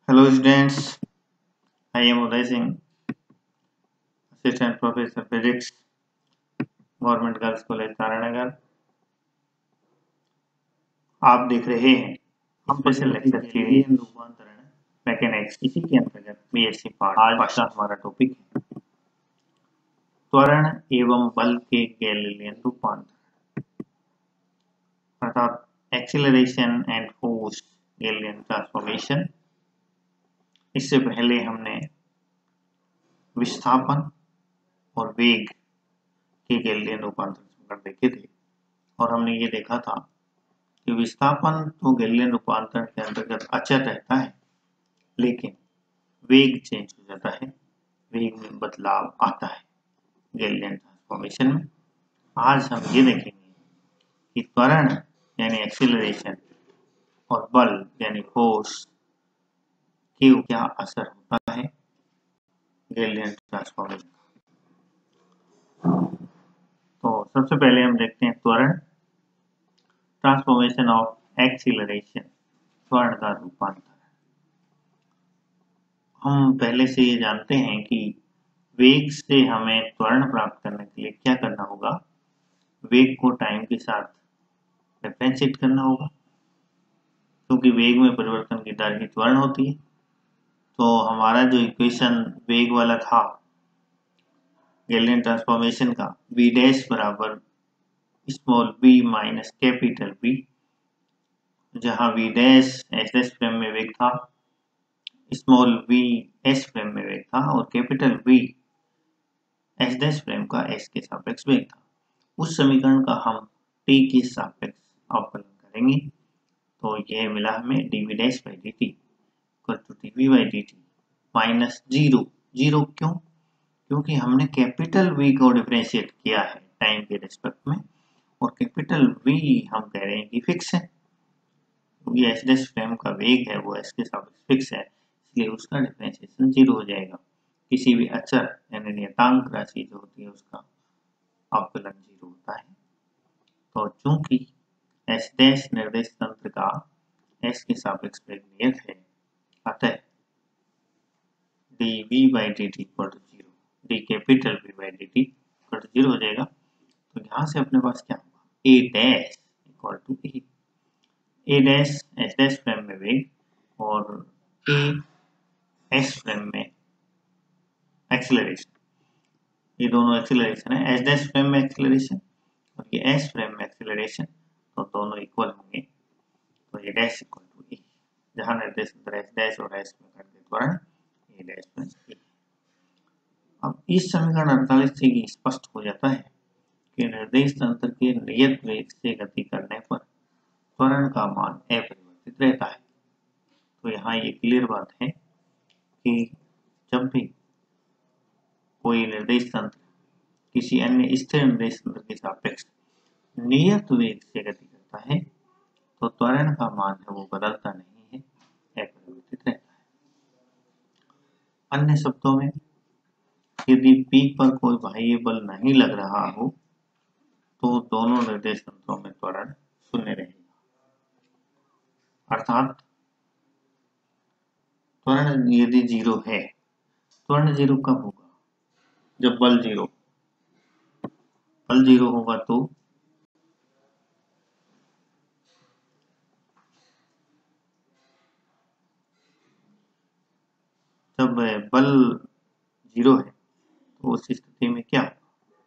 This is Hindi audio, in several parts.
Hello students, I am Uday Singh, Assistant Professor Physics, Government Girls College Taranagar. आप देख रहे हैं स्पेशल लेक्चर सीरीज रूपांतरण मैकेनिक्स, इसी के अंतर्गत बीएससी पार्ट। आज का हमारा टॉपिक है त्वरण एवं बल के गैलीलियन रूपांतरण, अर्थात acceleration and force Galilean transformation. इससे पहले हमने विस्थापन और वेग के गैलीलियन रूपांतरण समीकरण देखे थे और हमने ये देखा था कि विस्थापन तो गैलीलियन रूपांतरण के अंतर्गत अचर रहता है, लेकिन वेग चेंज हो जाता है, वेग में बदलाव आता है गैलीलियन ट्रांसफॉर्मेशन में। आज हम ये देखेंगे कि त्वरण यानी एक्सीलरेशन और बल यानी फोर्स के क्या असर होता है गैलीलियन ट्रांसफॉर्मेशन का। तो सबसे पहले हम देखते हैं त्वरण, ट्रांसफॉर्मेशन ऑफ एक्सीलरेशन, त्वरण का रूपांतरण। हम पहले से ये जानते हैं कि वेग से हमें त्वरण प्राप्त करने के लिए क्या करना होगा, वेग को टाइम के साथ डिफरेंशिएट करना होगा, क्योंकि वेग में परिवर्तन की दर ही त्वरण होती है। तो हमारा जो इक्वेशन वेग वाला था गैलीलियन ट्रांसफॉर्मेशन का, v डैश बराबर small v minus capital V, जहां v dash S dash frame में वेग था, स्मॉल v एस फ्रेम में वेग था और capital V S dash frame का s के सापेक्ष वेग था। उस समीकरण का हम t के सापेक्ष अवकलन करेंगे, तो यह मिला हमें dv dash by dt equal to dv by dt minus zero क्यों? क्योंकि हमने कैपिटल V को डिफरेंशिएट किया है टाइम के रिस्पेक्ट में, और कैपिटल V हम कह रहे हैं कि फिक्स है, क्योंकि एस डैश फ्रेम का वेग है वो s के सापेक्ष फिक्स है, इसलिए उसका डिफरेंशिएशन 0 हो जाएगा। किसी भी अचर यानी नियतांक राशि जो होती है उसका अवकलन 0 होता है। तो चूंकि एस डैश निर्देश तंत्र का s के सापेक्ष वेग नियत है, अतः dv by dt equal to 0, d capital V by dt equal to 0 हो जाएगा। तो यहाँ से अपने पास क्या होगा, a dash equal to a dash S dash frame में वेग और a एस फ्रेम में एक्सीलरेशन, ये दोनों एक्सीलरेशन है, एस डैश फ्रेम में एक्सीलरेशन और ये एस फ्रेम में एक्सीलरेशन, तो दोनों इक्वल होंगे। तो ये डैश इक्वल टू ए, जहां निर्देश अंतर एस डैश और एस में करके त्वरण ए डैश प्लस ए। अब इस समीकरण 48 से ये स्पष्ट हो जाता है कि निर्देश तंत्र के नियत वेग से गति करने पर त्वरण का मान अपरिवर्तित रहता है। तो यहाँ ये क्लियर बात है कि जब भी कोई निर्देश तंत्र किसी अन्य स्थिर निर्देश तंत्र के सापेक्ष नियत वेग से गति करता है, तो त्वरण का मान है वो बदलता नहीं है, अपरिवर्तित रहता है। अन्य शब्दों में, यदि P पर कोई बाह्य बल नहीं लग रहा हो तो दोनों निर्देश तंत्रों में त्वरण शून्य रहेगा, अर्थात त्वरण यदि 0 है, त्वरण 0 कब होगा, जब बल 0 होगा, तो जब बल 0 है तो उस स्थिति में क्या होगा,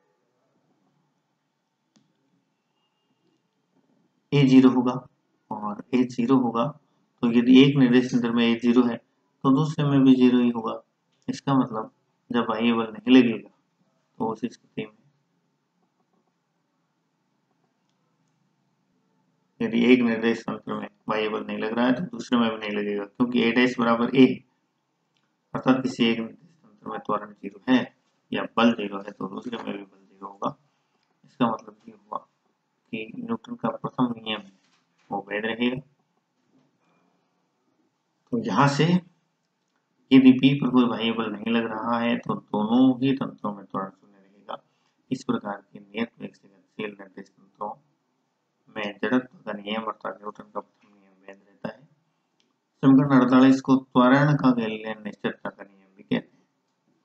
a 0 होगा, और a 0 होगा तो यदि एक निर्देश तंत्र में a 0 है तो दूसरे में भी 0 ही होगा। इसका मतलब जब बाह्य बल नहीं लगेगा तो उस स्थिति में यदि एक निर्देश तंत्र में बाह्य बल नहीं लग रहा है तो दूसरे में भी नहीं लगेगा, क्योंकि a डैश बराबर a, अर्थात किसी एक निर्देश तंत्र में त्वरण 0 है या बल 0 है तो दूसरे में भी बल 0 होगा। इसका मतलब ये हुआ कि न्यूटन का प्रथम नियम है वो वैध रहेगा। तो यहाँ से यदि P पर कोई बाह्य बल नहीं लग रहा है तो दोनों ही तंत्रों में त्वरण शून्य रहेगा। इस प्रकार के नियत वेग से गतिशील निर्देश तंत्रों में जड़त्व का नियम अर्थात न्यूटन का प्रथम नियम वैध रहता है। समीकरण 48 को त्वरण त्वरण का गैलीलियन निश्चितता का नियम भी कहते हैं,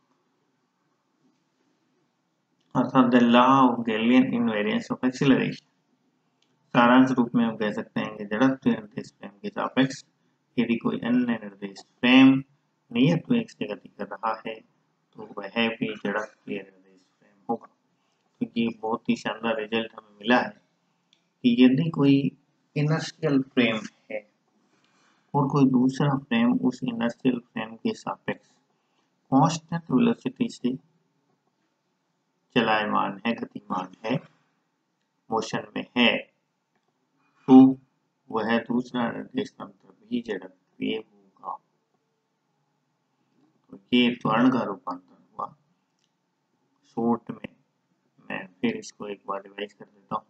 अर्थात the law of Galilean invariance of acceleration. सारांश रूप में हम कह सकते हैं कि जड़त्व निर्देश फ्रेम के सापेक्ष यदि कोई अन्य निर्देश फ्रेम नियत वेग से गति कर रहा है तो वह भी जड़त्वीय निर्देश फ्रेम होगा। तो ये बहुत ही शानदार रिजल्ट हमें मिला है कि यदि कोई इनर्शियल फ्रेम है और कोई दूसरा फ्रेम उस इनर्शियल फ्रेम के सापेक्ष कांस्टेंट वेलोसिटी से चलायमान है, गतिमान है, मोशन में है, तो वह दूसरा निर्देश तंत्र भी जड़त्वीय होगा। तो ये त्वरण का रूपांतर हुआ। शॉर्ट में मैं फिर इसको एक बार रिवाइज कर देता हूँ।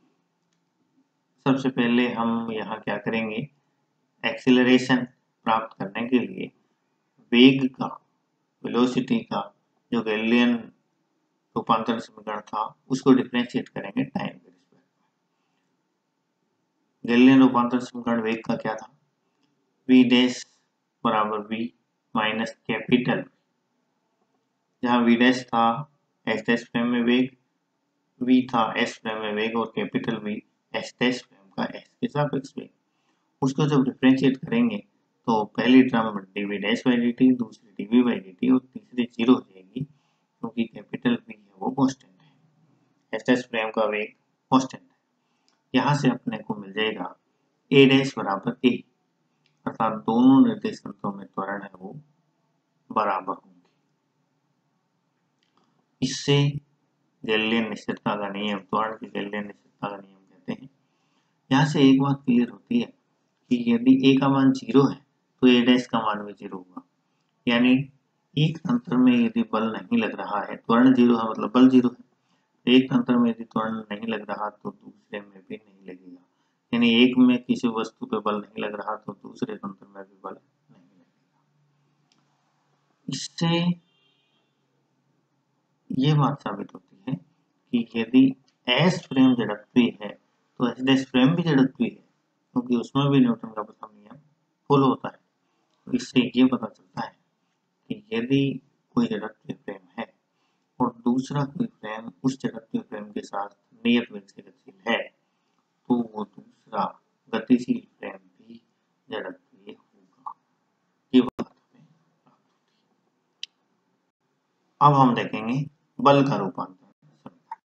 सबसे पहले हम यहाँ क्या करेंगे, एक्सीलरेशन प्राप्त करने के लिए वेग का, वेलोसिटी का जो गैलीलियन रूपांतरण समीकरण था उसको डिफरेंशिएट करेंगे टाइम के रिस्पेक्ट में। गैलीलियन रूपांतरण समीकरण वेग का क्या था, v डैश बराबर v माइनस कैपिटल, जहाँ v डैश था s डैश फ्रेम में वेग, v था s फ्रेम में वेग और capital V s dash frame का s के सापेक्ष वेग। उसको जब डिफरेंशिएट करेंगे तो पहली term dv dash by dt, दूसरी dv बाई dt और तीसरी जीरो हो जाएगी क्योंकि कैपिटल V है वो कांस्टेंट है, s डैश फ्रेम का वेग कांस्टेंट है। यहाँ से अपने को मिल जाएगा a डैश बराबर a, अर्थात दोनों निर्देश तंत्रों में त्वरण है वो बराबर होंगे। इससे गैलीलियन निश्चितता का नियम, त्वरण की गैलीलियन निश्चितता का नियम कहते हैं। यहाँ से एक बात क्लियर होती है कि यदि a का मान 0 है तो a डैश का मान भी 0 होगा। यानी एक तंत्र में यदि बल नहीं लग रहा है, त्वरण 0 है मतलब बल 0 है, एक तंत्र में यदि त्वरण नहीं लग रहा तो दूसरे में भी नहीं लगेगा। यानी एक में किसी वस्तु पे बल नहीं लग रहा तो दूसरे तंत्र में भी बल नहीं लगेगा। इससे ये बात साबित होती है कि यदि S फ्रेम जड़त्वीय है तो S डैश फ्रेम भी जड़त्वीय है, क्योंकि उसमें भी न्यूटन का प्रथम नियम फॉलो होता है। तो इससे ये पता चलता है कि यदि कोई जड़त्वीय फ्रेम है और दूसरा कोई फ्रेम उस जड़त्वीय फ्रेम के साथ नियत वेग से गतिशील है तो वो दूसरा गतिशील फ्रेम भी जड़त्वीय होगा। ये बात हमें प्राप्त होती है। अब हम देखेंगे बल का रूपांतरण।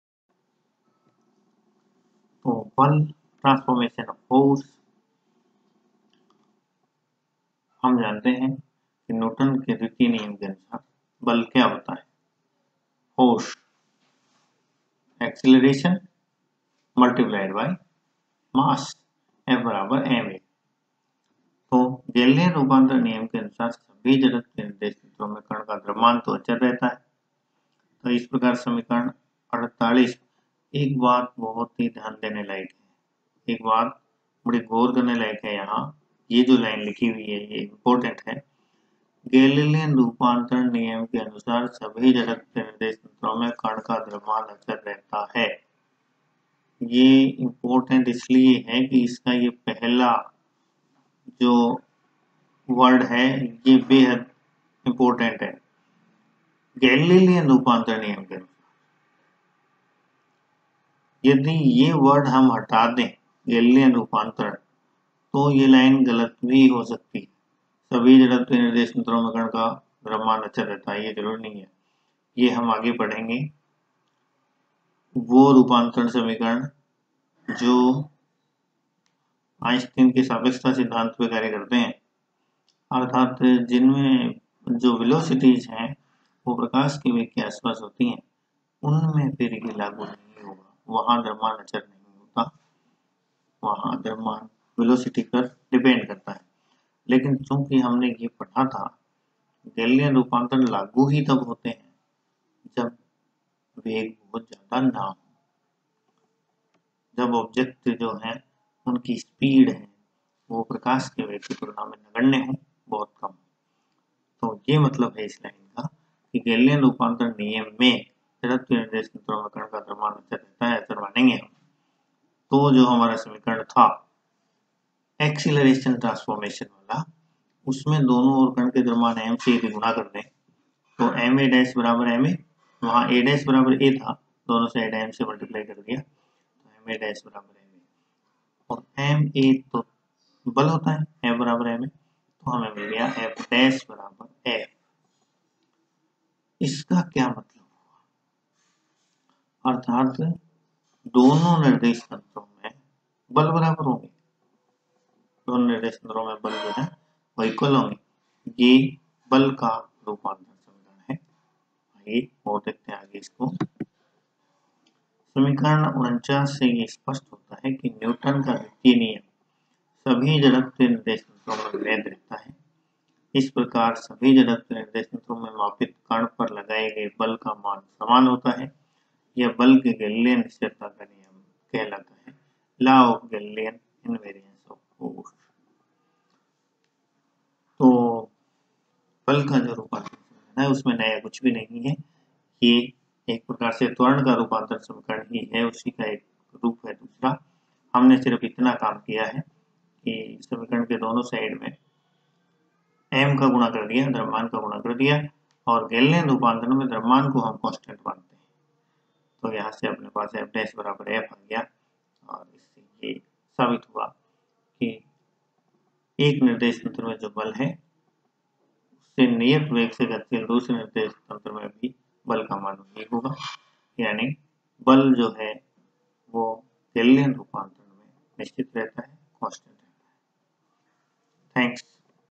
तो बल, ट्रांसफॉर्मेशन ऑफ फोर्स, हम जानते हैं कि न्यूटन के द्वितीय नियम के अनुसार बल क्या होता है, force acceleration multiplied by mass, F बराबर ma। तो गैलीलियन रूपांतरण नियम के अनुसार सभी जड़त्वीय निर्देश तंत्रों में कण का द्रव्यमान तो अचर रहता है। तो इस प्रकार समीकरण 48, एक बात बहुत ही ध्यान देने लायक है, एक बात बड़ी गौर करने लायक है। यहाँ ये जो लाइन लिखी हुई है ये इम्पोर्टेंट है। गैलीलियन रूपांतरण नियम के अनुसार सभी जड़त्वीय निर्देश तंत्रों में कण का द्रव्यमान अचर रहता है। ये इम्पोर्टेंट इसलिए है कि इसका ये पहला जो वर्ड है ये बेहद इम्पोर्टेंट है। गैलीलियन रूपांतरण नियम के अनुसार यदि ये वर्ड हम हटा दें गैलीलियन रूपांतरण तो ये लाइन गलत भी हो सकती है। सभी जड़त्वीय निर्देश तंत्रों में कण का द्रव्यमान अचर रहता है, ये जरूरी नहीं है। ये हम आगे पढ़ेंगे। वो रूपांतरण समीकरण जो आइंस्टीन के सापेक्षता सिद्धांत पे कार्य करते हैं, अर्थात जिनमें जो वेलोसिटीज हैं वो प्रकाश के वेग के आसपास होती हैं, उनमें फिर ये लागू नहीं होगा। वहां द्रव्यमान अचर नहीं होता, वहां द्रव्यमान वेलोसिटी पर डिपेंड करता है। लेकिन चूंकि हमने ये पढ़ा था गैलीलियन रूपांतरण लागू ही तब होते हैं जब वेग बहुत ज्यादा ना हो, जब ऑब्जेक्ट जो है उनकी स्पीड है वो प्रकाश के वेग की तुलना में नगण्य हो, बहुत कम। तो ये मतलब है इस लाइन का कि गैलीलियन रूपांतरण नियम में जड़त्वीय निर्देश तंत्रों में कण का द्रव्यमान अचर रहता है, ऐसा मानेंगे हम। तो जो हमारा समीकरण था एक्सीलरेशन ट्रांसफॉर्मेशन वाला, उसमें दोनों ओर कण के द्रव्यमान m से यदि गुणा कर दें तो एम ए डैश बराबर एम ए, वहाँ ए डैश बराबर ए था, दोनों साइड m से मल्टीप्लाई कर दिया तो एम ए डैश बराबर एम ए, और एम ए तो बल होता है, एफ बराबर एम ए, तो हमें मिल गया एफ डैश बराबर एफ। इसका क्या मतलब हुआ, अर्थात दोनों निर्देश तंत्रों में बल बराबर होंगे, दोनों निर्देश तंत्रों में बल जो है वो इक्वल होंगे। ये बल का रूपांतर समीकरण है। आइए और देखते हैं आगे इसको। समीकरण 49 से ये स्पष्ट होता है कि न्यूटन का द्वितीय नियम सभी जड़त्वीय निर्देश तंत्रों में वैध रहता है। इस प्रकार सभी जड़त्वीय निर्देश तंत्रों में मापित कण पर लगाए गए बल का मान समान होता है। यह बल के गैलीलियन स्थिरता का नियम कहलाता है, law of Galilean invariance of force. तो बल का जो रूपांतर है उसमें नया कुछ भी नहीं है, ये एक प्रकार से त्वरण का रूपांतर समीकरण ही है, उसी का एक रूप है दूसरा। हमने सिर्फ इतना काम किया है कि समीकरण के दोनों साइड में m का गुणा कर दिया, द्रव्यमान का गुणा कर दिया, और गैलीलियन रूपांतरण में द्रव्यमान को हम कांस्टेंट मानते हैं, तो यहाँ से अपने पास f डैश बराबर f आ गया। और इससे ये साबित हुआ कि एक निर्देश तंत्र में जो बल है उससे नियत वेग से गतिशील दूसरे निर्देश तंत्र में भी बल का मान वही होगा, यानी बल जो है वो गैलीलियन रूपांतरण में निश्चित रहता है, कांस्टेंट रहता है। थैंक्स।